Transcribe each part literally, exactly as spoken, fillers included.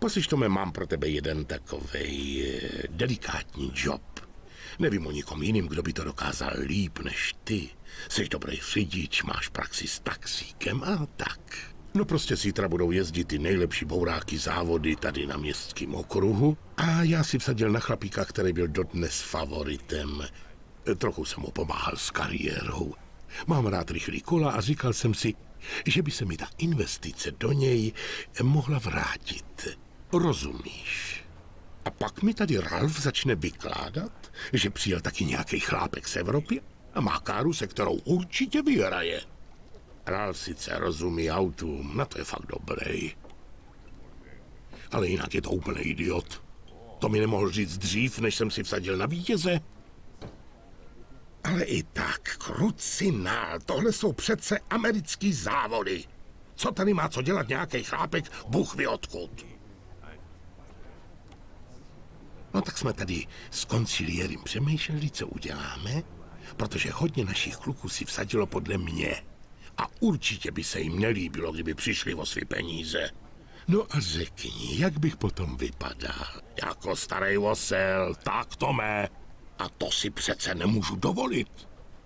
Poslyš, Tome, mám pro tebe jeden takovej eh, delikátní job. Nevím o nikom jiným, kdo by to dokázal líp než ty. Jsi dobrý řidič, máš praxi s taxíkem a tak. No prostě zítra budou jezdit ty nejlepší bouráky závody tady na městském okruhu a já si vsadil na chlapíka, který byl dodnes favoritem. Trochu jsem mu pomáhal s kariérou. Mám rád rychlý kola a říkal jsem si, že by se mi ta investice do něj mohla vrátit. Rozumíš? A pak mi tady Ralf začne vykládat, že přijel taky nějaký chlápek z Evropy a má káru, se kterou určitě vyhraje. Ralf sice rozumí autům, na to je fakt dobrý. Ale jinak je to úplný idiot. To mi nemohl říct dřív, než jsem si vsadil na vítěze. Ale i tak, krucinál, tohle jsou přece americký závody. Co tady má co dělat nějaký chlápek, Bůh ví odkud. No tak jsme tady s konciliérem přemýšleli, co uděláme, protože hodně našich kluků si vsadilo podle mě. A určitě by se jim nelíbilo, kdyby přišli o své peníze. No a řekni, jak bych potom vypadal? Jako starý osel, tak Tome. A to si přece nemůžu dovolit.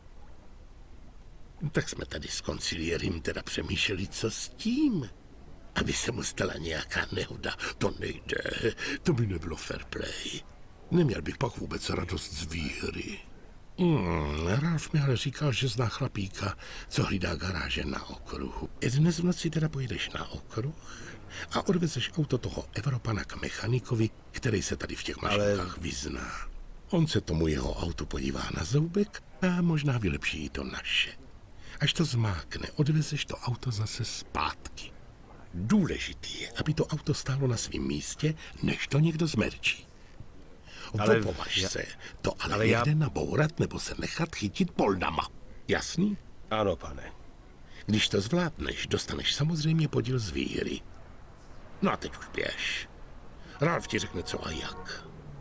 Tak jsme tady s konciliérem teda přemýšleli, co s tím. Aby se mu stala nějaká nehoda, to nejde. To by nebylo fair play. Neměl bych pak vůbec radost z výhry. Hmm, Ralf mi ale říkal, že zná chlapíka, co hlídá garáže na okruhu. Dnes v noci teda pojedeš na okruh a odvezeš auto toho Evropana k mechanikovi, který se tady v těch mašinkách ale... vyzná. On se tomu jeho auto podívá na zoubek a možná vylepší i to naše. Až to zmákne, odvezeš to auto zase zpátky. Důležitý je, aby to auto stálo na svém místě, než to někdo zmerčí. Opovaž já... se, to ale, ale někde já... nabourat nebo se nechat chytit poldama. Jasný? Ano, pane. Když to zvládneš, dostaneš samozřejmě podíl z výhry. No a teď už běž. Ralf ti řekne co a jak.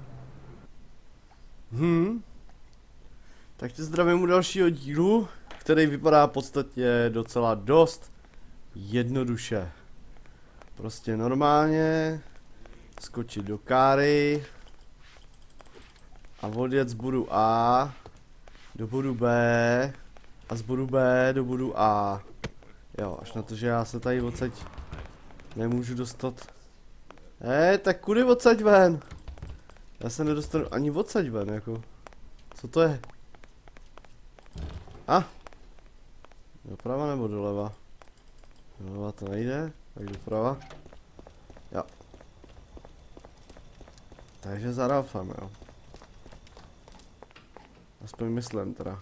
Hmm. Tak tě zdravím u dalšího dílu, který vypadá podstatně docela dost jednoduše. Prostě normálně skočit do káry a odjet z bodu A do bodu B a z bodu B do bodu A. Jo, až na to, že já se tady odsaď nemůžu dostat. Hej, tak kudy odsaď ven? Já se nedostanu ani odsaď ven, jako. Co to je? A? Ah. Doprava nebo doleva? Doleva to nejde, tak doprava. Jo. Takže za Ralfem, jo. Aspoň myslím teda.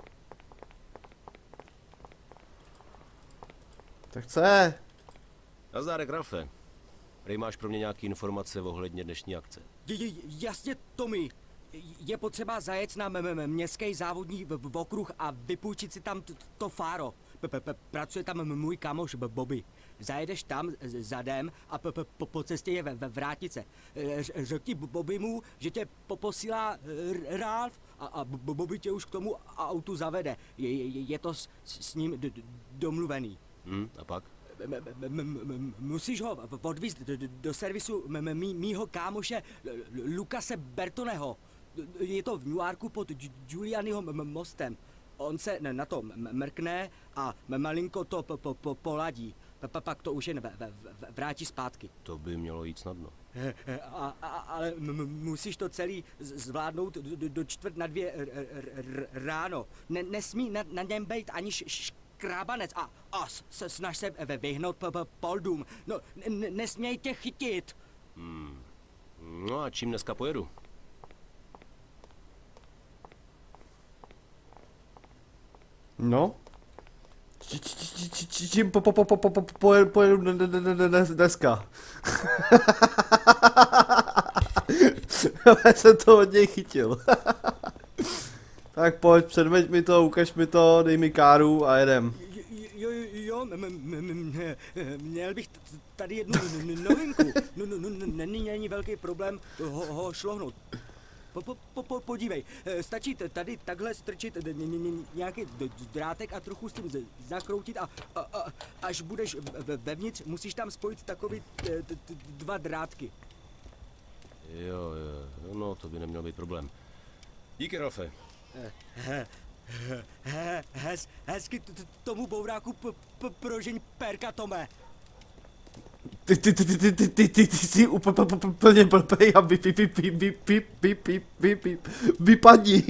Tak co je? Nazdárek, Ralfe. Prej máš pro mě nějaké informace ohledně dnešní akce? Je, jasně, Tommy. Je potřeba zajet na městský závodní v okruh a vypůjčit si tam to fáro. Pracuje tam můj kamoš Bobby. Zajedeš tam zadem a po cestě je vrátit se. Řekni Bobbymu, že tě posílá Ralf a Bobby tě už k tomu autu zavede. Je to s ním domluvený. Hmm, a pak? Musíš ho odvízt do servisu mýho kámoše Lukase Bertoneho. Je to v Newarku pod Giulianiho mostem. On se na to mrkne a malinko to poladí. Pak to už jen vrátí zpátky. To by mělo jít snadno. A, a, ale musíš to celý zvládnout do, do čtvrt na dvě ráno. Ne, nesmí na, na něm být ani škrábanec a, a se snaž se vyhnout poldům. No, nesměj tě chytit. Hmm. No a čím dneska pojedu? No? Čím po, po, po, po, po, po, pojedu, pojedu dneska? Já jsem to od něj chytil. Tak pojď, předveď mi to, ukaž mi to, dej mi káru a jedem. Jo, jo, měl bych tady jednu novinku. Není velký problém ho šlohnout. Po, po, po, po, podívej, eh, stačí t- tady takhle strčit d- ně- ně- nějaký d- drátek a trochu s tím z- zakroutit a, a, a až budeš v- v- vevnitř, musíš tam spojit takový t- t- t- dva drátky. Jo, jo, no to by neměl být problém. Díky, Ralfe. He, he, hez, hezky t- t- tomu bouráku p- p- prožeň perka, Tome. Ty, ty, ty, ty, ty, ty, ty, ty, ty jsi úplně úplně blbej a vy, vy, vy, vy, vy, vy, vy, vy, vy, vy, vypadni.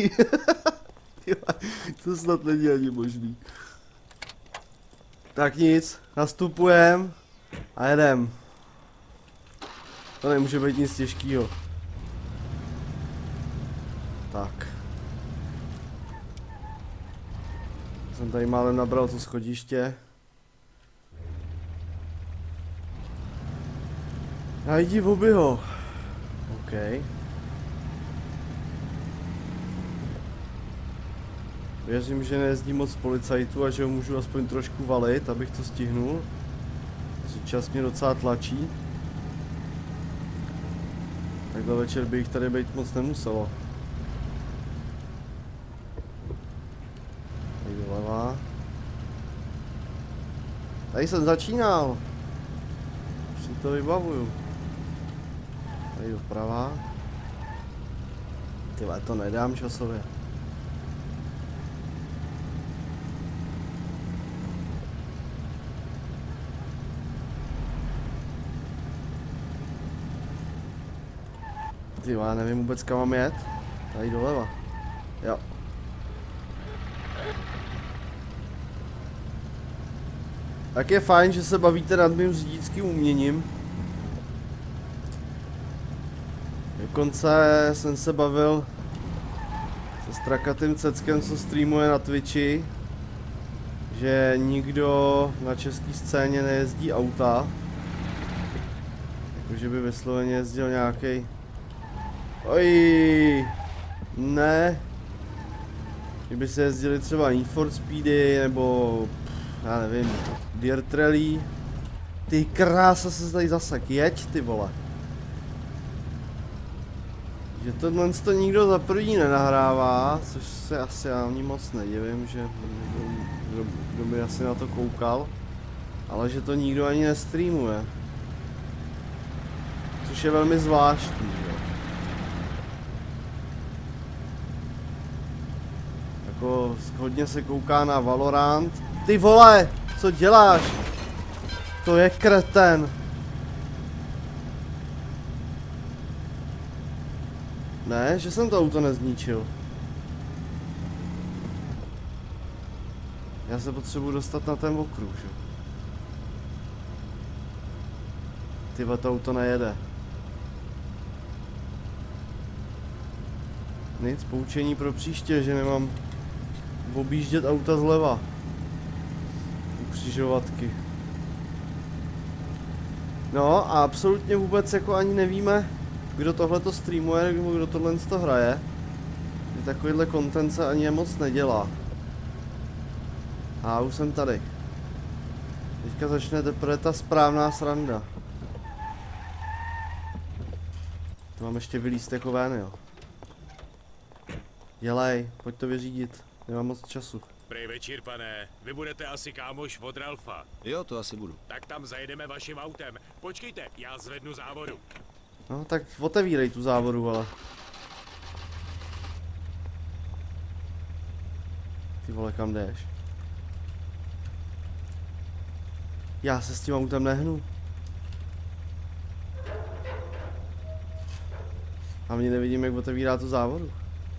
To snad není ani možný. Tak nic, nastupujem a jedem. To nemůže být nic těžkýho. Tak. Jsem tady málem nabral to schodiště. Najdi Bobbyho. OK. Věřím, že nejezdí moc policajtů a že ho můžu aspoň trošku valit, abych to stihnul. Čas mě docela tlačí. Takhle večer by jich tady být moc nemuselo. Tady doleva. Tady jsem začínal. Už si to vybavuju. Tady doprava. Tyhle, to nedám časově. Ty, já nevím vůbec kam mám jet. Tady doleva. Jo. Tak je fajn, že se bavíte nad mým řidičským uměním. Dokonce jsem se bavil se strakatým ceckem, co streamuje na Twitchi, že nikdo na české scéně nejezdí auta. Jakože by vysloveně jezdil nějaký. Oj, ne. Kdyby se jezdili třeba Need for Speedy nebo já nevím, Dirt Rally. Ty krása se tady zasek, jeď ty vole. Že tohle to nikdo za první nenahrává, což se asi ani moc nedivím, že kdo, kdo by asi na to koukal. Ale že to nikdo ani nestreamuje. Což je velmi zvláštní, jo. Jako hodně se kouká na Valorant. Ty vole, co děláš? To je kreten. Ne, že jsem to auto nezničil. Já se potřebuji dostat na ten okruh, že? Tyhle, to auto nejede. Nic, poučení pro příště, že nemám objíždět auta zleva. U křižovatky. No a absolutně vůbec jako ani nevíme, kdo tohleto streamuje, nebo kdo tohle to hraje. Že takovýhle content se ani moc nedělá. A už jsem tady. Teďka začne teprve ta správná sranda. To mám ještě vylíst jako ven, jo. Dělej, pojď to vyřídit. Nemám moc času. Prej večír, pane. Vy budete asi kámoš od Ralfa. Jo, to asi budu. Tak tam zajedeme vaším autem. Počkejte, já zvednu závodu. No tak otevírej tu závodu, ale. Ty vole, kam jdeš? Já se s tím autem nehnu. A mě nevidím, jak otevírá tu závodu.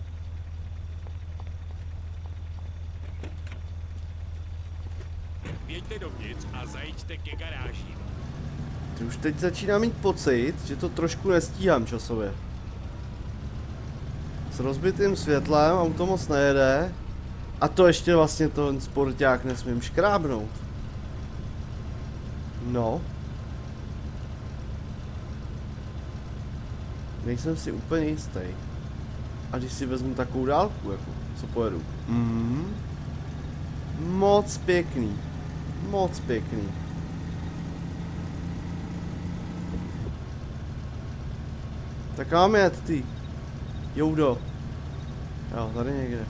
Jeďte dovnitř a zajďte ke garáži. Ty už teď začínám mít pocit, že to trošku nestíhám časově. S rozbitým světlem auto moc nejede. A to ještě vlastně ten sporták nesmím škrábnout. No. Nejsem si úplně jistý. A když si vezmu takovou dálku, jako, co pojedu. Mhm. Moc pěkný. Moc pěkný. Tak mám jet, ty. Joudo. Jo, tady někde.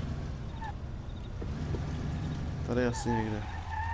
Tady asi někde.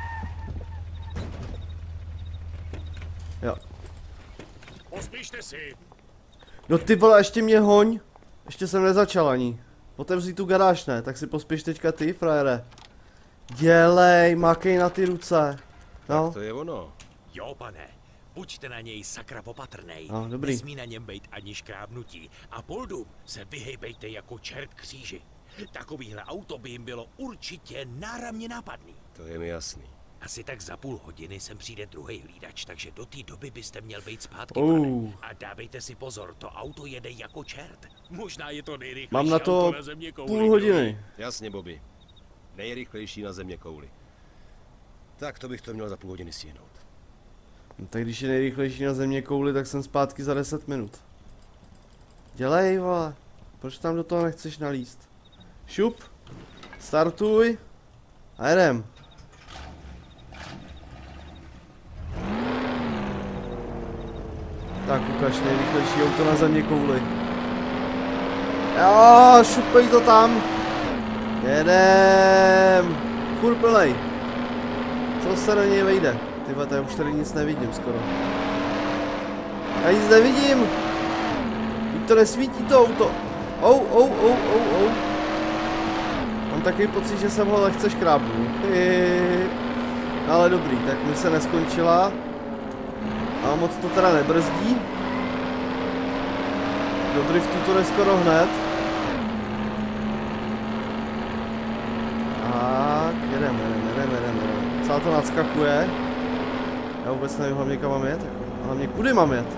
Jo. Pospíšte si. No ty vole, ještě mě hoň. Ještě jsem nezačal ani. Otevři tu garáž, ne? Tak si pospěš teďka ty, frajere. Dělej, makej na ty ruce. No. Tak to je ono. Jo, pane. Buďte na něj sakra opatrnej. No, dobrý. Nesmí na něm být ani škrábnutí. A poldům se vyhejbejte jako čert kříži. Takovýhle auto by jim bylo určitě náramně nápadný. To je mi jasný. Asi tak za půl hodiny sem přijde druhý hlídač, takže do té doby byste měl být zpátky, Uh. pane. A dávejte si pozor, to auto jede jako čert. Možná je to nejrychlejší Mám na to auto na země kouli. půl hodiny. Jasně, Bobby. Nejrychlejší na země kouli. Tak to bych to měl za půl hodiny stihnout. No, tak když je nejrychlejší na země kouli, tak jsem zpátky za deset minut. Dělej, vole. Proč tam do toho nechceš nalíst? Šup. Startuj. A jedem. Tak ukaž nejrychlejší auto na země kouli. Jo, šupej to tam. Jedem. Furt plnej. Co se na něj vejde? Tyhle, tady už tady nic nevidím skoro. Já nic nevidím. Teď to nesvítí to auto. Ou, ou, ou, ou, ou. Mám takový pocit, že jsem ho lehce škrábnul. Ale dobrý, tak mi se neskončila. A moc to teda nebrzdí. Do driftu to jde skoro hned. Tak, jedeme, jedeme, jedeme, jedeme. Celá to nadskakuje. Já vůbec nevím hlavně kam mám jet. Hlavně kudy mám jet.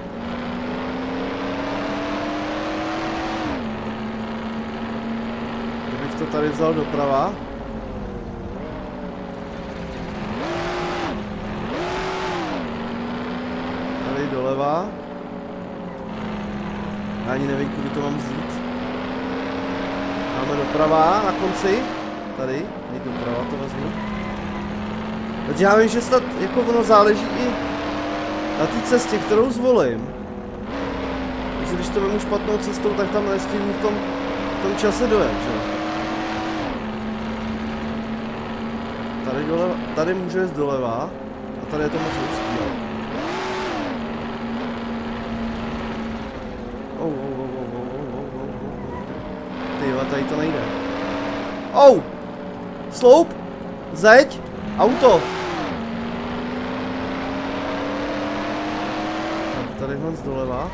Kdybych to tady vzal doprava. Tady doleva. Já ani nevím, kudy to mám vzít. Máme doprava na konci. Tady, někdo doprava to vezmu. Takže já vím, že snad jako ono záleží i na té cestě, kterou zvolím. Takže když to vemu špatnou cestou, tak tam nestihnu v tom, v tom čase dojet, že? Tady doleva, tady můžu jít doleva a tady je to moc úzký, jo. Oh, oh, oh, oh, oh, oh, oh, oh. Tyhle, tady to nejde. Oh! Sloup! Zeď! Auto! Tak tady hned doleva.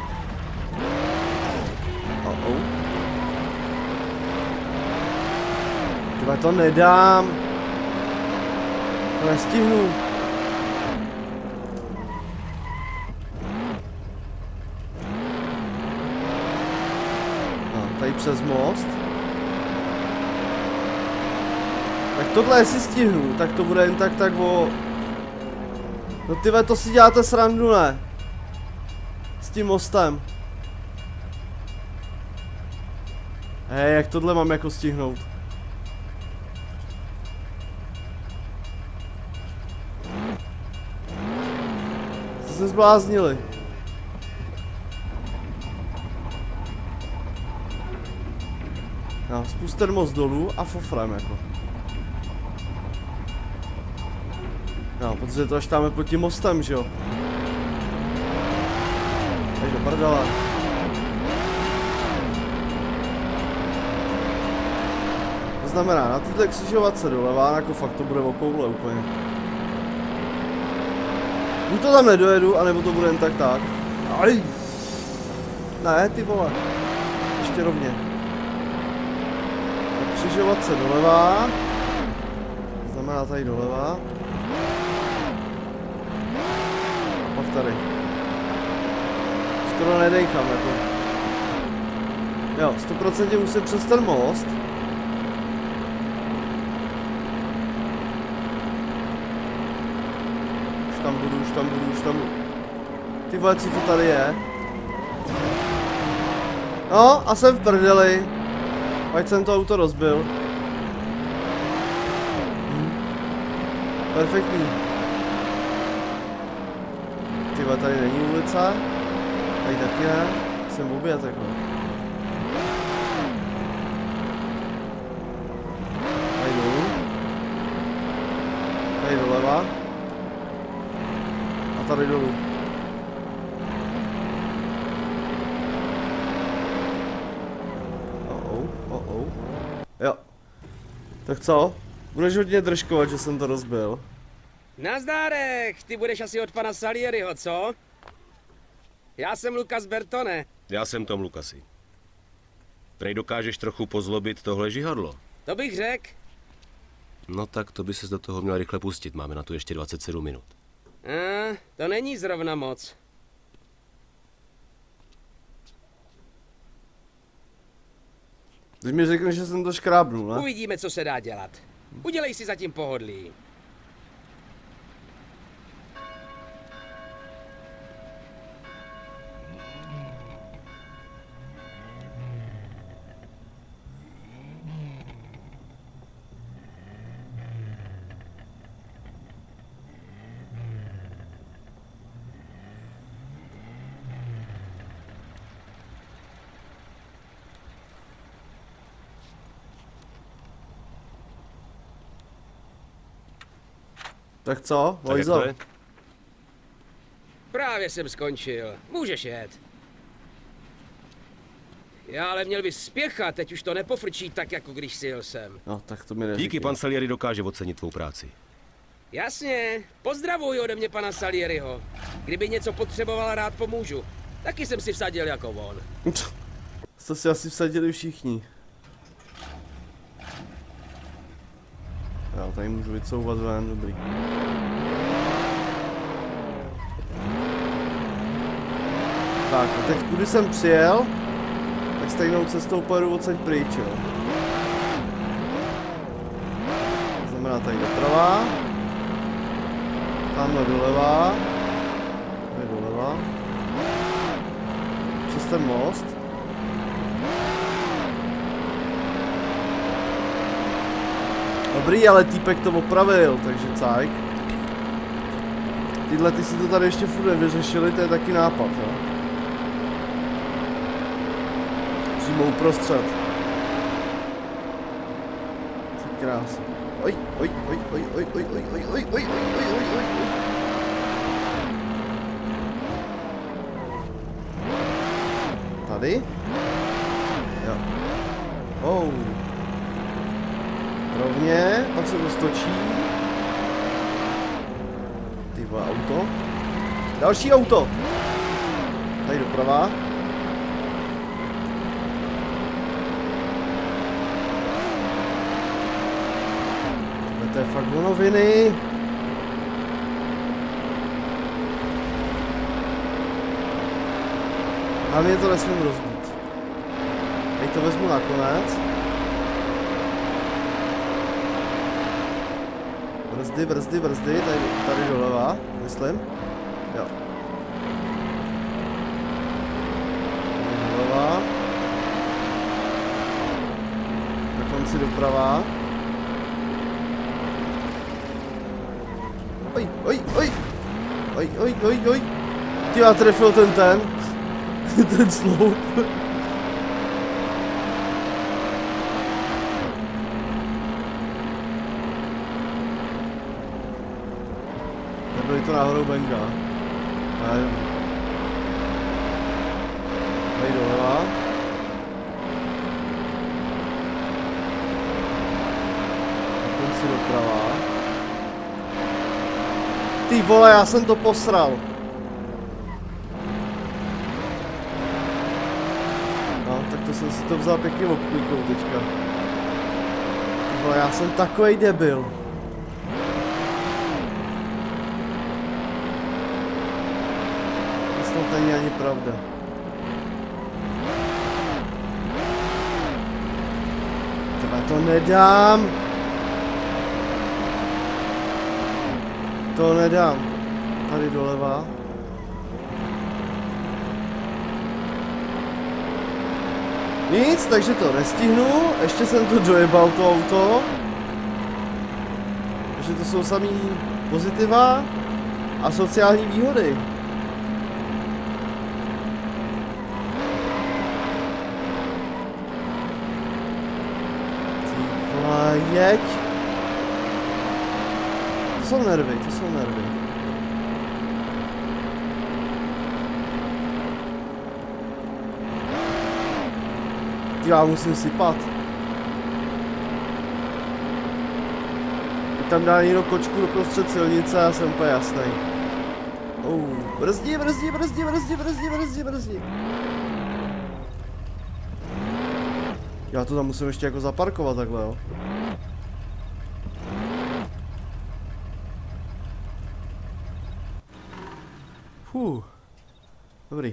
Oh, oh. Tyhle, to nedám. To nestihnu. No, tady přes most. Tak tohle jestli stihnu, tak to bude jen tak tak o... No tyhle, to si děláte srandu, ne? S tím mostem. Hej, jak tohle mám jako stihnout? Jste se zbláznili. No, spust ten most dolů a fofrem jako. No, protože to až tam pod tím mostem, že jo? Takže do prdele. To znamená, na této křižovatce doleva, jako fakt to bude okoule úplně. Buď to tam nedojedu, anebo to bude jen tak tak. Aj! Ne, ty vole. Ještě rovně. Tak křižovatce doleva. To znamená tady doleva. Tady. Skoro nedejchám jako. Jo, sto procent musím přes ten most. Už tam budu, už tam budu, už tam budu. Ty vole, co to tady je? No, a jsem v prdeli. Ať jsem to auto rozbil. Hm. Perfektní. Tyhle, tady není ulice. Tady taky ne. Jsem obět jako. doprava. A tady dolů. Oh, oh, oh. Jo. Tak co? Budeš hodně držkovat, že jsem to rozbil. Nazdárek, ty budeš asi od pana Salieriho, co? Já jsem Lukas Bertone. Já jsem Tom Lukasi. Prej dokážeš trochu pozlobit tohle žihadlo? To bych řekl. No tak to by ses do toho měl rychle pustit, máme na to ještě dvacet sedm minut. A, to není zrovna moc. Teď mi řekneš, že jsem to škrábnul, ne? Uvidíme, co se dá dělat. Udělej si zatím pohodlí. Tak co, Tak jak Vojzo? to je? Právě jsem skončil. Můžeš jet. Já ale měl bys spěchat, teď už to nepofrčí tak, jako když si jel sem. No, tak to mi neříkej. Díky, pan Salieri dokáže ocenit tvou práci. Jasně, pozdravuj ode mě pana Salieriho. Kdyby něco potřeboval, rád pomůžu. Taky jsem si vsadil jako on. To si asi vsadili všichni. Já tady můžu vycouvat ven, dobrý. Tak a teď kudy jsem přijel, tak stejnou cestou pojedu odsaď pryč, jo. To znamená tady doprava. Tamhle doleva. Tady doleva. Přes ten most. Dobrý, ale týpek to opravil, takže cajk. Tyhle ty si to tady ještě furt nevyřešili, to je taky nápad, jo. Přímo uprostřed. Co krásně. Oj, oj, oj, oj, oj, oj, oj, oj, oj, oj, oj, oj, oj, oj. Tady? Jo. Oh. Rovně, pak se to stočí. Ty vole, auto. Další auto. Tady doprava. To je fakt vonoviny. Hlavně to nesmím rozbít. Teď to vezmu nakonec. Brzdy, brzdy, brzdy, tady, tady doleva, myslím. Jo. Tady doleva. Na konci doprava. Oj, oj, oj. Oj, oj, oj, oj. Ty, já trefil ten ten. Ten sloup. Nebyli to náhodou Benga. Ne. Tady doleva. Na konci doprava. Ty vole, já jsem to posral. No, tak to jsem si to vzal pěkně obklíkou teďka. Ty vole, já jsem takovej debil. To není ani pravda. Tohle to nedám. To nedám. Tady doleva. Nic, takže to nestihnu. Ještě jsem to dojebal, to auto. Takže to jsou samý pozitiva a sociální výhody. Ty vole, jeď. jsou nervy, to jsou nervy. Ty, já musím sypat. Tam dá někdo kočku doprostřed silnice a já jsem úplně jasný. Oh, brzdí, brzdí, brzdí, brzdí, brzdí, brzdí, brzdí. Já to tam musím ještě jako zaparkovat takhle, jo. Fuh. Dobrý.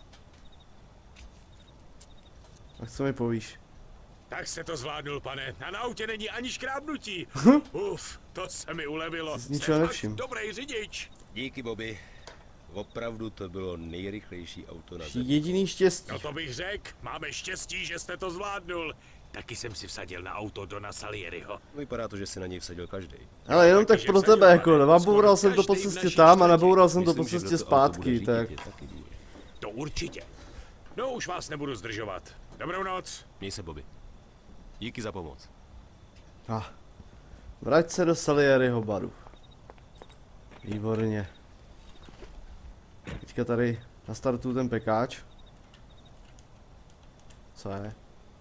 Tak co mi povíš? Tak se to zvládnul, pane. A na autě není ani škrábnutí. Uf, to se mi ulevilo. Jsi ničeho nevšim. Dobrý řidič. Díky, Bobby. Opravdu to bylo nejrychlejší auto na zemi. Jediný štěstí. No to bych řekl. Máme štěstí, že jste to zvládnul. Taky jsem si vsadil na auto Dona Salieriho. Vypadá to, že si na něj vsadil každý. Ale jenom tak Takže pro vsadil, tebe, jako, pane. naboural jsem to Skoro po každý v cestě naší tam a čtvrti. naboural jsem to po Myslím, že cestě kdo to auto bude zpátky, řídit, tak. je taky divný. To určitě. No už vás nebudu zdržovat. Dobrou noc. Měj se, Bobby. Díky za pomoc. Ah. Vrať se do Salieriho baru. Výborně. Teďka tady nastartuju ten pekáč. Co je?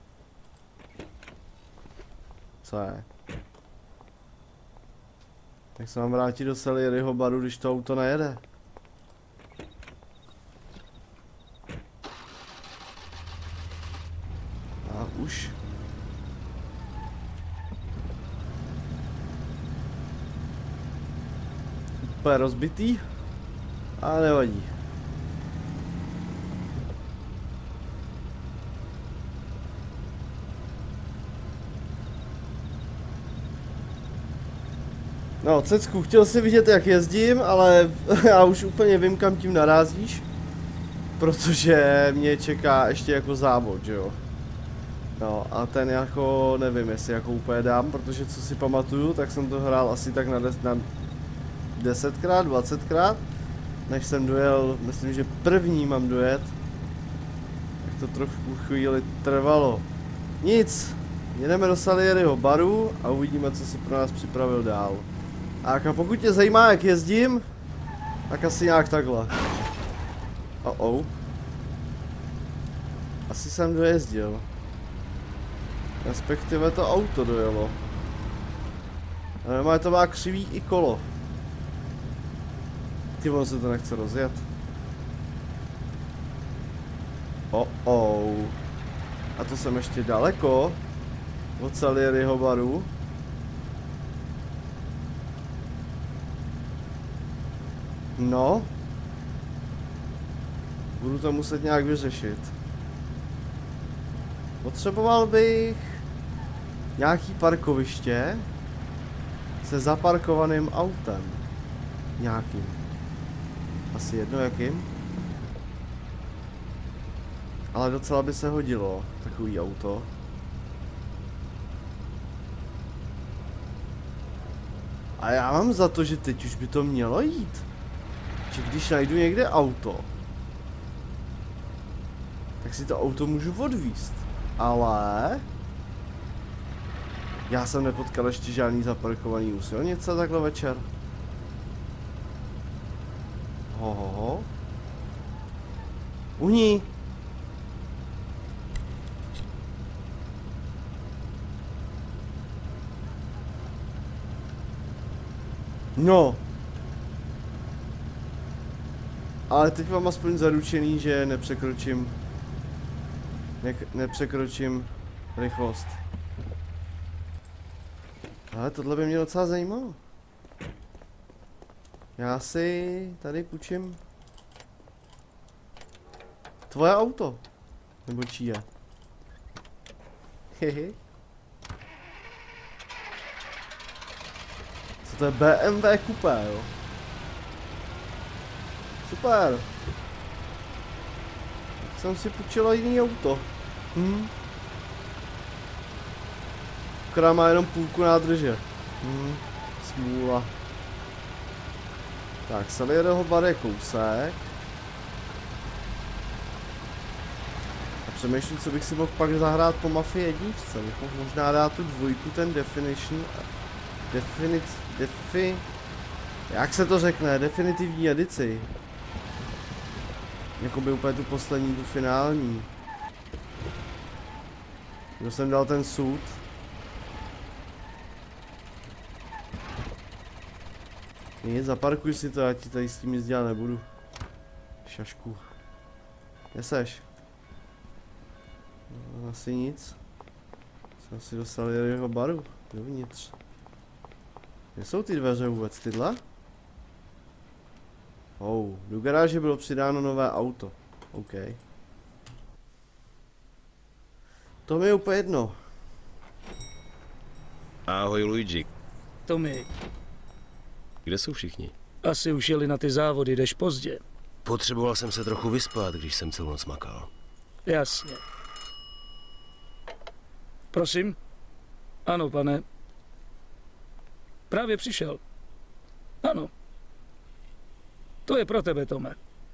Co je? Jak se mám vrátit do Salieriho baru, když to auto nejede? A už. Úplně rozbitý? A nevadí. No, Cecku, chtěl jsi vidět, jak jezdím, ale já už úplně vím, kam tím narázíš. Protože mě čeká ještě jako závod, že jo. No a ten jako, nevím, jestli jako úplně dám, protože co si pamatuju, tak jsem to hrál asi tak na, des, na desetkrát, dvacetkrát, než jsem dojel, myslím, že první mám dojet. Tak to trošku chvíli trvalo. Nic, jedeme do Salieriho baru a uvidíme, co si pro nás připravil dál. A pokud tě zajímá, jak jezdím, tak asi nějak takhle. Oh oh. Asi jsem dojezdil. Respektive to auto dojelo. Ale to má křivý i kolo. Ty, ono se to nechce rozjet. Oh oh. A to jsem ještě daleko od Salieriho baru. No. Budu to muset nějak vyřešit. Potřeboval bych nějaký parkoviště se zaparkovaným autem. Nějakým. Asi jedno jakým. Ale docela by se hodilo takový auto. A já mám za to, že teď už by to mělo jít. Že když najdu někde auto, tak si to auto můžu odvízt. Ale já jsem nepotkal ještě žádný zaparkovaný u silnice takhle večer. Hohoho. Uhni. No. Ale teď mám aspoň zaručený, že nepřekročím ne nepřekročím rychlost. Ale tohle by mě docela zajímalo. Já si tady půjčím tvoje auto. Nebo čí je? Hehe. Co to je B M W Coupé, jo? Super. Jsem si půjčila jiný auto. Hm. Která má jenom půlku nádrže. Hm. Smůla. Tak, Salieriho bar je kousek. A přemýšlím, co bych si mohl pak zahrát po Mafii jedničce. Bych mohl možná dát tu dvojku, ten Definition. Definic, defi, Jak se to řekne? Definitivní edici. Jakoby úplně tu poslední, tu finální. Kdo jsem dal ten sud? Nic, zaparkuj si to, já ti tady s tím nic dělat nebudu. Šašku. Kde seš? No, asi nic. Jsem si dostal jeho baru. Dovnitř. Kde jsou ty dveře vůbec? Tyhle? Oh, do garáže bylo přidáno nové auto. OK. To mi je úplně jedno. Ahoj, Luigi. Tommy, Kde jsou všichni? asi už jeli na ty závody, jdeš pozdě. Potřeboval jsem se trochu vyspat, když jsem celou noc makal. Jasně. Prosím? Ano, pane. Právě přišel. Ano. To je pro tebe, Tome.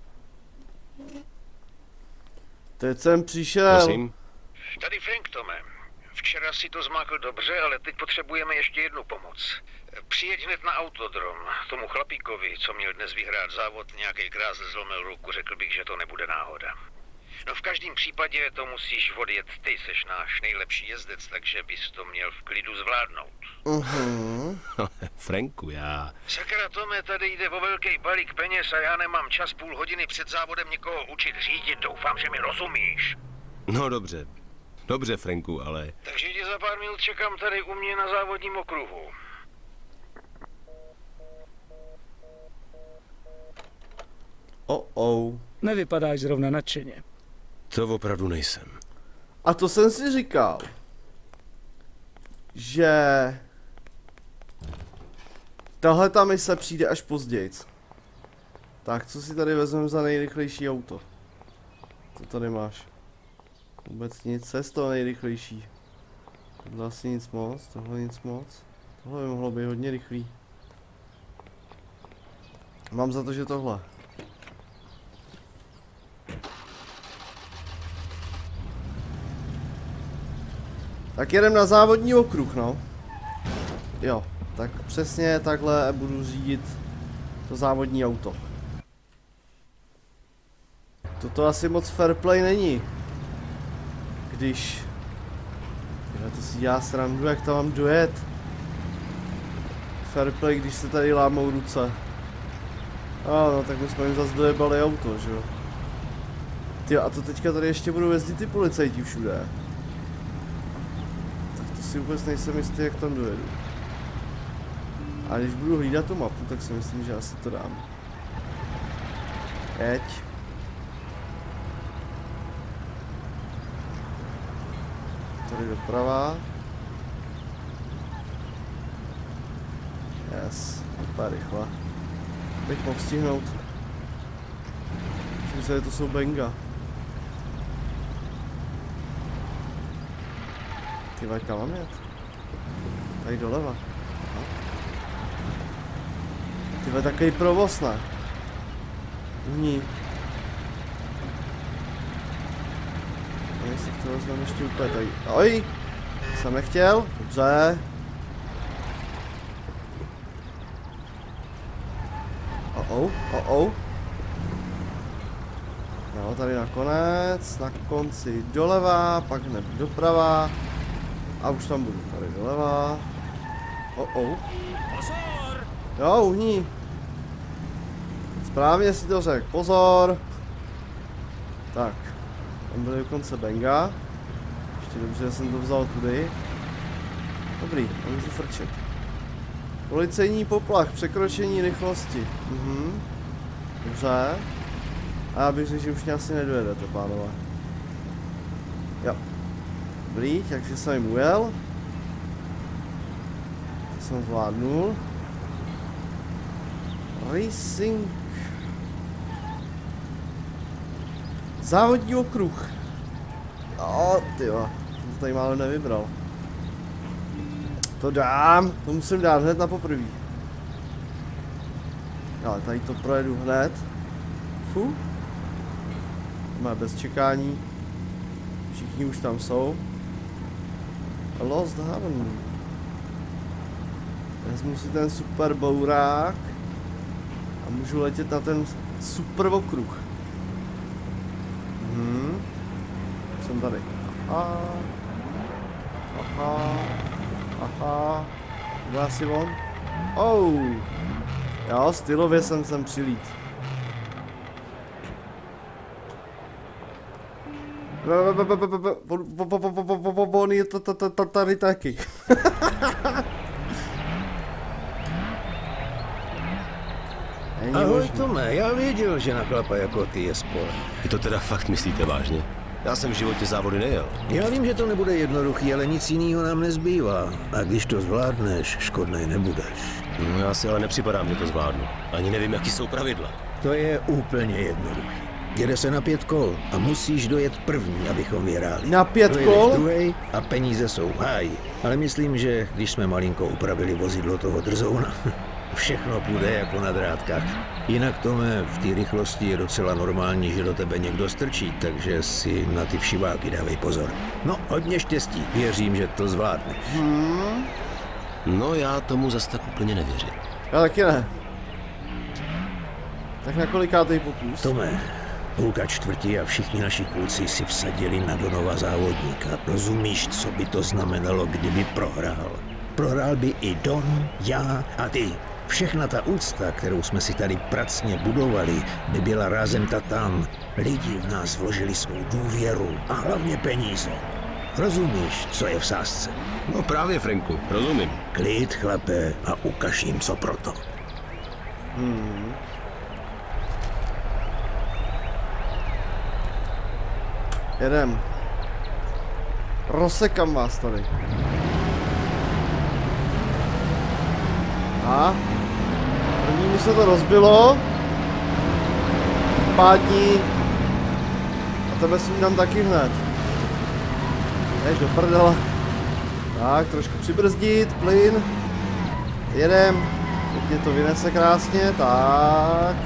Teď jsem přišel. Prosím? Tady Frank, Tome. Včera si to zmákl dobře, ale teď potřebujeme ještě jednu pomoc. Přijeď hned na autodrom. Tomu chlapíkovi, co měl dnes vyhrát závod, nějaký grázl zlomil ruku, řekl bych, že to nebude náhoda. No v každém případě to musíš odjet ty, seš náš nejlepší jezdec, takže bys to měl v klidu zvládnout. Uh-huh. Franku, já... Sakra, Tome, tady jde o velký balík peněz a já nemám čas půl hodiny před závodem někoho učit řídit. Doufám, že mi rozumíš. No dobře. Dobře, Franku, ale... Takže tě za pár minut čekám tady u mě na závodním okruhu. Oh, oh. Nevypadáš zrovna nadšeně. To opravdu nejsem. A to jsem si říkal, že tahle ta mise přijde až později. Tak, co si tady vezmeme za nejrychlejší auto? Co tady máš? Vůbec nic, co je z toho nejrychlejší? Tohle asi nic moc, tohle nic moc. Tohle by mohlo být hodně rychlý. Mám za to, že tohle. Tak jedem na závodní okruh, no. Jo, tak přesně takhle budu řídit to závodní auto. Toto asi moc fair play není. Když... Tyhle, to si dělá srandu, jak tam mám dojet. Fair play, když se tady lámou ruce. A no, tak my jsme jim zase dojebali auto, že jo. Ty, a to teďka tady ještě budou jezdit ty policajti všude. Tak to si vůbec nejsem jistý, jak tam dojedu. A když budu hlídat tu mapu, tak si myslím, že asi to dám. Jeď. Tady doprava. Yes, vypadá rychle. Bych mohl stihnout. Myslím si, že to jsou benga. Ty vole, kam mám jet? Tady doleva. Ty vole, takový provoz, ne? Uhní. A jestli to vezmeme ještě úplně tady. Oj! Jsem nechtěl, dobře. Oh oh, oh oh. No, tady nakonec, na konci doleva, pak hned doprava. A už tam budu, tady doleva. Oh oh. Pozor! Jo, uhní. Správně si to řekl, pozor. Tak, tam byl dokonce benga. Ještě dobře, že jsem to vzal tudy. Dobrý, a můžu frčet. Policejní poplach, překročení rychlosti. Mhm. Dobře. A já bych řekl, že už mě asi nedojedete, pánové. Jo. Dobrý, takže jsem jim ujel. To jsem zvládnul. Racing. Závodní okruh. O, tyjo, jsem to tady málo nevybral. To dám, to musím dát hned na poprvé. Ale tady to projedu hned. Fu. Má bez čekání. Všichni už tam jsou. Lost Haven. Vezmu si ten super bourák. A můžu letět na ten super okruh. Mhm. Jsem tady. Aha. Aha. Aha. Bude asi on? Oh. Jo, stylově jsem sem přilít. On je tady taky. Ahoj Tome, já věděl, že na chlapa jako ty je spole. Vy to teda fakt myslíte vážně? Já jsem v životě závody nejel. Já vím, že to nebude jednoduchý, ale nic jiného nám nezbývá. A když to zvládneš, škodnej nebudeš. No, já si ale nepřipadám, že to zvládnu. Ani nevím, jaký jsou pravidla. To je úplně jednoduchý. Jede se na pět kol a musíš dojet první, abychom vyhráli. Na pět kol? Druhej a peníze jsou háj. Ale myslím, že když jsme malinko upravili vozidlo toho drzouna, všechno půjde jako na drátkách. Jinak, Tome, v té rychlosti je docela normální, že do tebe někdo strčí, takže si na ty všiváky dávej pozor. No, hodně štěstí, věřím, že to zvládneš. Hmm. No, já tomu zas tak úplně nevěřím. Já taky ne. Tak na kolikátej pokus? Tome, půlka čtvrtí a všichni naši kluci si vsadili na Donova závodníka. Rozumíš, co by to znamenalo, kdyby prohrál? Prohrál by i Don, já a ty. Všechna ta úcta, kterou jsme si tady pracně budovali, by byla rázem tatám. Lidi v nás vložili svou důvěru a hlavně peníze. Rozumíš, co je v sázce? No právě, Franku, rozumím. Klid, chlape, a ukaž jim, co proto. Hmm. Jedem. Rozsekám vás tady. A prvnímu se to rozbilo. Pádní. A tebe si dám taky hned. Jež do prdele. Tak, trošku přibrzdit, plyn. Jedem. Teď mě to vynese krásně, tak.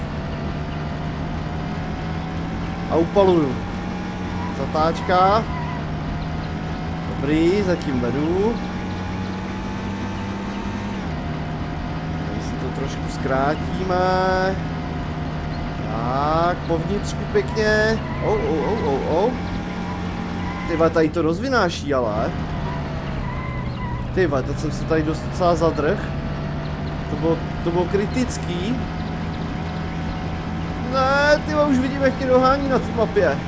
A upaluju. Zatáčka. Dobrý, zatím vedu. Tady si to trošku zkrátíme. Tak, po vnitřku pěkně. Oh, oh, oh, oh, oh. Tyva, tady to rozvináší, ale. Tyva, teď jsem se tady dost docela zadrh. To bylo, to bylo kritický. Ne, tyva, už vidím, jak tě dohání na té mapě.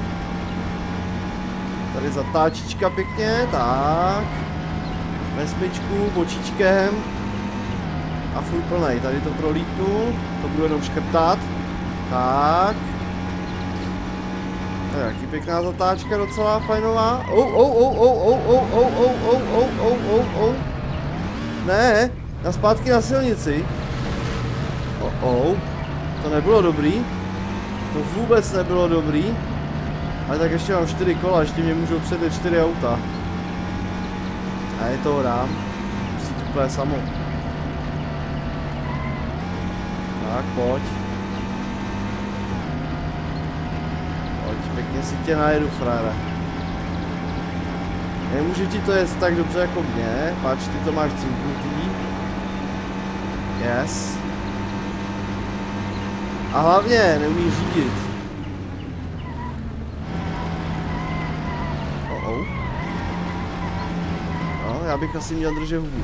Tady zatáčička pěkně, tak. Ve smyčku, bočičkem. A furt plnej, tady to prolítnu. To budu jenom škrtat. Tak. To je taky pěkná zatáčka, docela fajnová. Oh, oh, oh, oh, oh, oh, oh, oh, oh, oh, oh, oh, oh. Ne, na zpátky na silnici. Oh, oh. To nebylo dobrý. To vůbec nebylo dobrý. Ale tak ještě mám čtyři kola, ještě mě můžou předjet čtyři auta. A je toho dám. Musí to úplně samo. Tak, pojď. Pojď, pěkně si tě najedu, frére. Nemůže ti to jet tak dobře jako mě, páč, ty to máš cinknutý. Yes. A hlavně, neumíš řídit. Oh, oh. No, já bych asi měl držet hubu.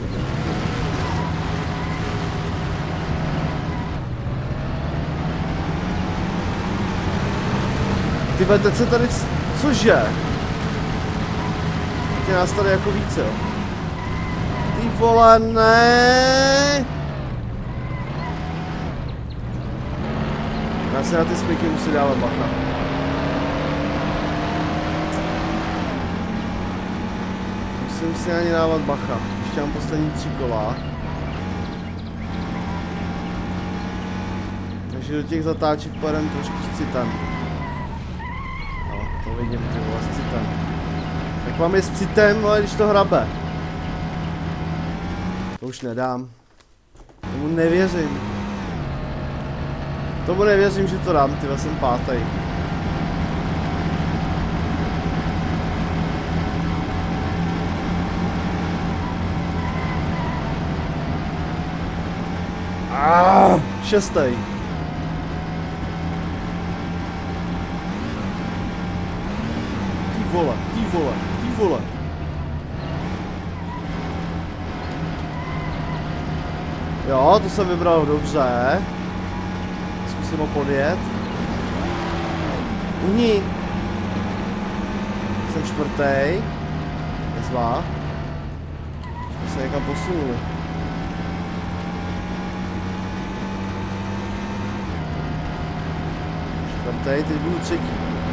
Tyhle, teď se tady... Cože? Teď je nás tady jako více, jo. Ty vole, ne. Já se na ty smyky musím dávat bacha. Musím si ani dávat bacha. Ještě mám poslední tři kola. Takže do těch zatáček pojedeme trošku s citem. No, to vidím, ty vole, s citem. Tak vám je s citem, ale když to hrabe. To už nedám. Tomu nevěřím. Tomu nevěřím, že to dám, tyhle, jsem pátej. Ah, šestej. vole, ty vole, ty vole. Jo, to jsem vybral dobře. Zkusím ho podjet. Uhni. Jsem čtvrtý. Nezvá. Jsme se někam posunuli. Čtvrtý, teď budu třetí.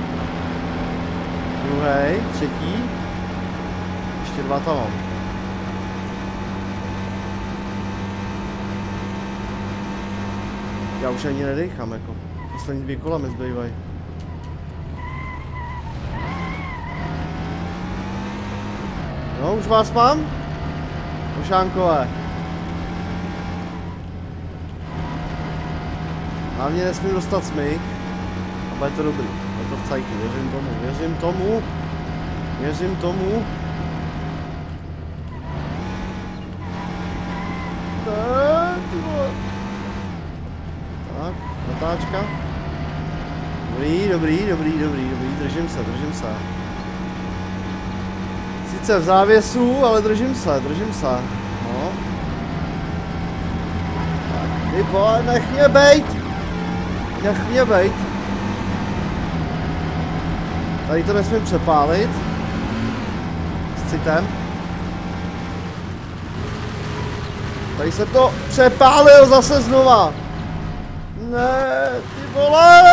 Druhý, třetí. Ještě dva tam mám. Já už ani nedechám, jako. Poslední dvě kola mi zbývají. No, už vás mám? Ošánkové. Hlavně nesmím dostat smyk. A bude to dobrý. Je to v cajku, věřím tomu, věřím tomu. Věřím tomu. Ne, ty vole. Tak, natáčka. Dobrý, dobrý, dobrý, dobrý, dobrý, držím se, držím se. Sice v závěsu, ale držím se, držím se. No. Tak, ty vole, nech mě bejt! Nech mě bejt! Tady to nesmím přepálit. S citem. Tady jsem to přepálil zase znova. Ne, ty vole!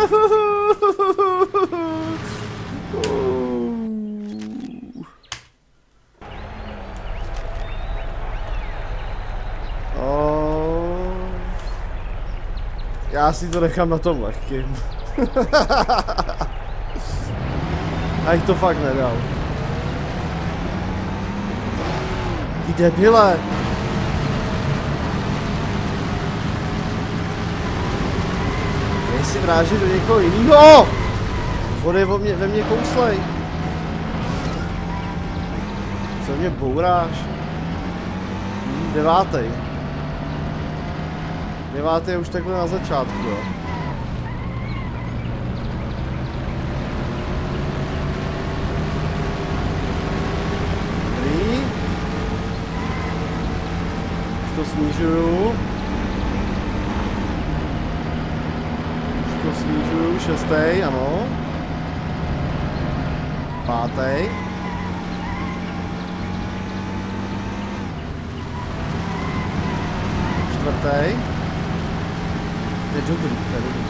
Oh. Já si to nechám na tom lehkým. A jich to fakt nedal. Ty debile! Dej si vrážit do někoho jinýho! Vody ve mě, ve mě kouslej. Co mě bouráš? Hm, devátý. Devátý je už takhle na začátku, jo. Dobrý. Už to snižuju. Už to snižuju. Šestý, ano. Pátý. Čtvrtý. To je dobrý, to je dobrý.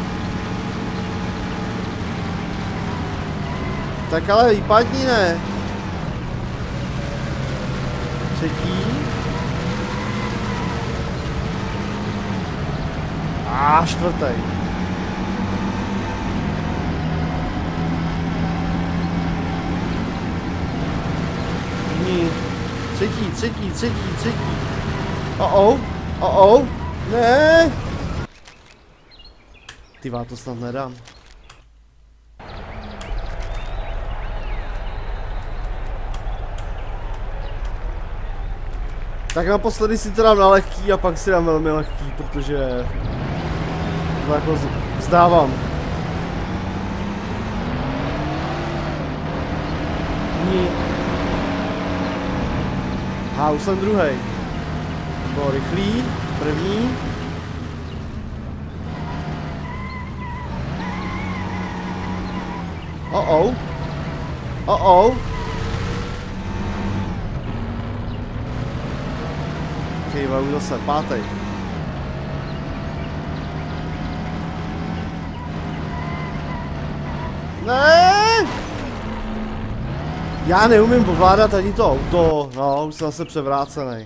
Tak ale vypadni, ne? Třetí. A čtvrtý. Třetí, třetí, třetí, třetí. Oh, oh, oh, ne. Ty vá, to snad nedám. Tak naposledy si to dám na lehký a pak si dám velmi lehký, protože to jako vzdávám. Ní. A už jsem druhý. Bylo rychlý, první. Oh oh. Oh oh. Kejva, už zase pátý. Ne! Já neumím ovládat ani to auto, no, už jsem zase převrácený.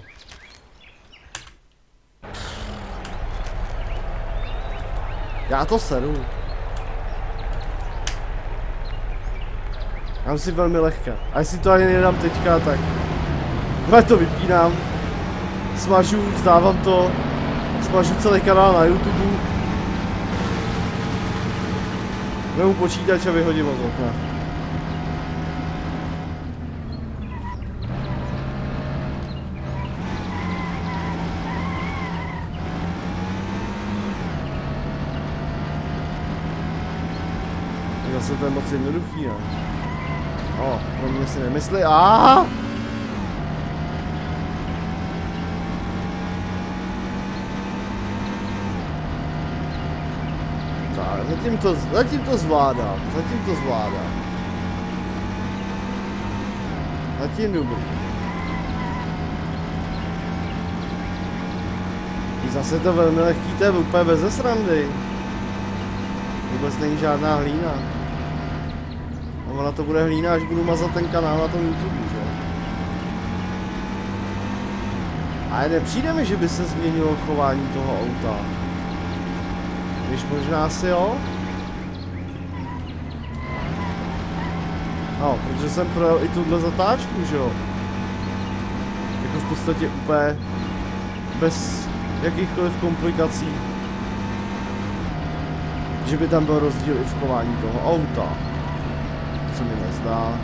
Já to seru. Já si velmi lehká. A jestli to ani nedám teďka, tak... Já to vypínám. Smažu, vzdávám to. Smažu celý kanál na YouTube. Vemu počítač a vyhodím od okna. Zase to je moc jednoduchý, ne? O, pro mě si nemyslí. Aaaa! Tak, zatím to, zatím to zvládám, zatím to zvládám. Zatím dobrý. Zase to velmi lehký, to je úplně beze srandy. Vůbec není žádná hlína. A ona to bude hlína, až budu mazat ten kanál na tom YouTube, že? Ale nepřijde mi, že by se změnilo chování toho auta. Když možná si jo? No, protože jsem projel i tuhle zatáčku, že jo? Jako v podstatě úplně bez jakýchkoliv komplikací. Že by tam byl rozdíl i v chování toho auta. Co mi nezdá.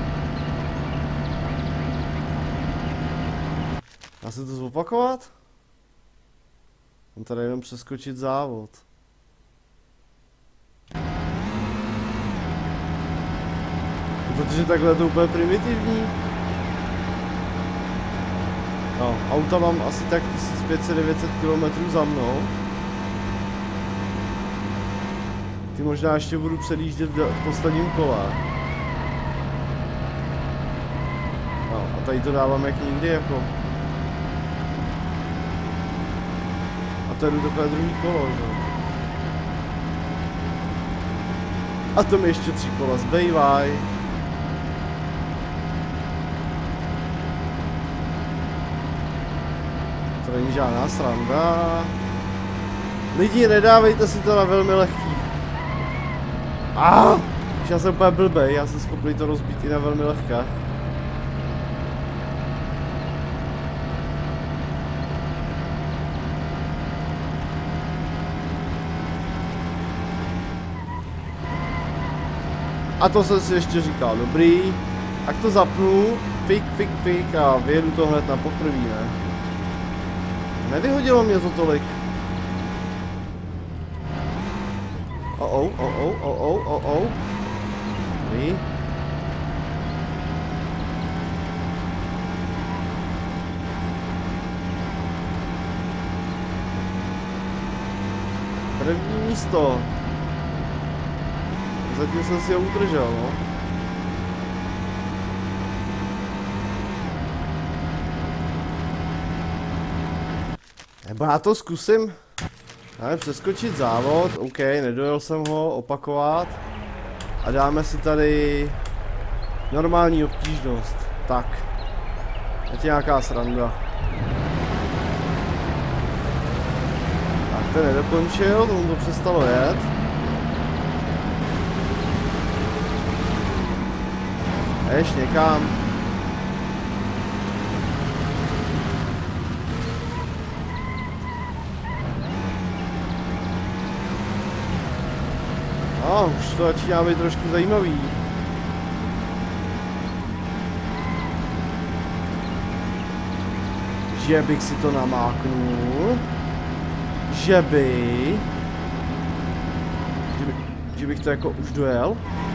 Dá se to zopakovat? Mám tady jenom přeskočit závod. Protože takhle je to úplně primitivní. No, auta mám asi tak tisíc pět set devět set kilometrů za mnou. Ty možná ještě budu předjíždět v posledním kole. No, a tady to dávám jak nikdy jako. A to jdu takové druhý kolo, že? A to mi ještě tři kola zbývají. To není žádná sranda. Lidi, nedávejte si to na velmi lehký. Ah, já jsem úplně blbej, já jsem schopný to rozbít i na velmi lehké. A to jsem si ještě říkal, dobrý. Tak to zapnu, fik, fik, fik a vyjedu to hned na poprvé, ne? Nevyhodilo mě to tolik. Oh oh, oh oh, oh oh, oh oh. Dobrý. První místo. Zatím jsem si ho udržel, no. Nebo já to zkusím. Dáme přeskočit závod, OK, nedojel jsem ho, opakovat. A dáme si tady normální obtížnost. Tak. Je to nějaká sranda. Tak, ten nedokončil, tomu to přestalo jet. A ještě někam. A už to začíná být trošku zajímavý. Že bych si to namáknul. Že by... Že, by, že bych to jako už dojel.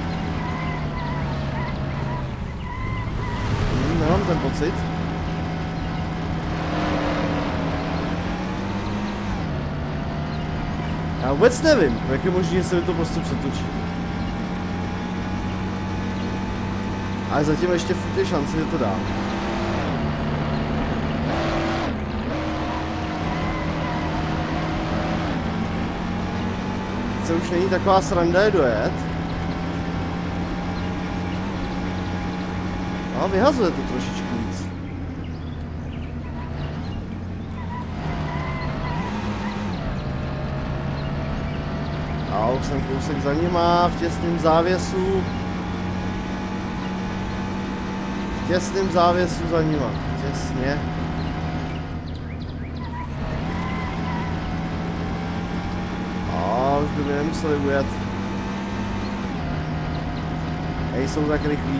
Hmm, nemám ten pocit. Já vůbec nevím, jak je možné, že se mi to prostě přetočí. Ale zatím ještě furt je šance, že to dám. Se už není taková sranda je dojet. A vyhazuje to trošičku víc. A už jsem kousek za nima v těsném závěsu. V těsném závěsu za nima. Těsně. A už by mi nemuseli ujet. Nejsou tak rychlí.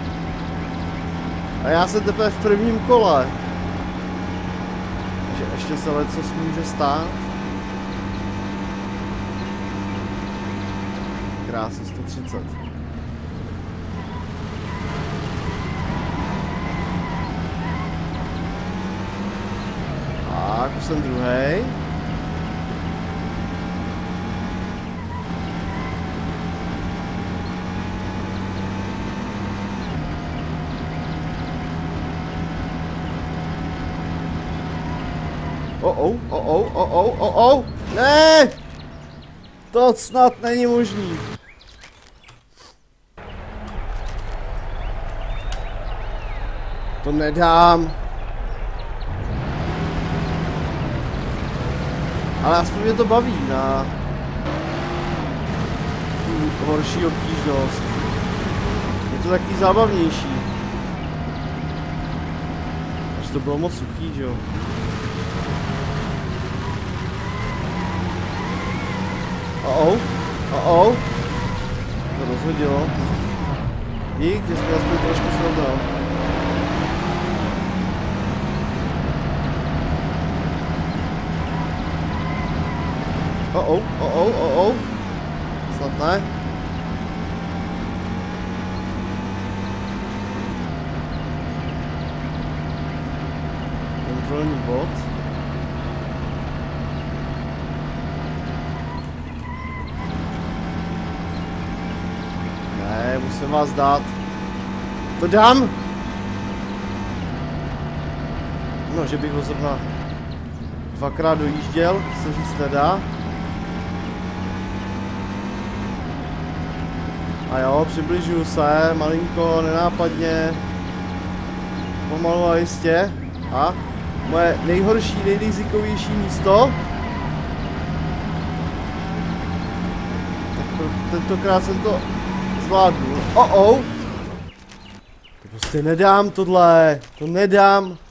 A já jsem teprve v prvním kole. Takže ještě se lecos může stát. Krásy sto třicet. Zkusím druhý. Oh, oh, oh, oh, oh, oh, oh, oh, ne! To snad není možný. To nedám. Ale aspoň mě to baví na tu horší obtížnost. Je to taky zábavnější. Až to bylo moc suchý, že jo? Oh, oh, oh. To rozhodilo. Dík, že jsme aspoň trošku srovnal. Oh, oh, oh, oh, oh, oh. Snad ne. Kontrolní bod. Ne, musím vás dát. To dám! No, že bych ho zrovna dvakrát dojížděl, se říct nedá. A jo, přibližuju se, malinko, nenápadně. Pomalu a jistě. A moje nejhorší, nejrizikovější místo. Tak pro, tentokrát jsem to zvládnu. Oh, oh. To prostě nedám tohle, to nedám.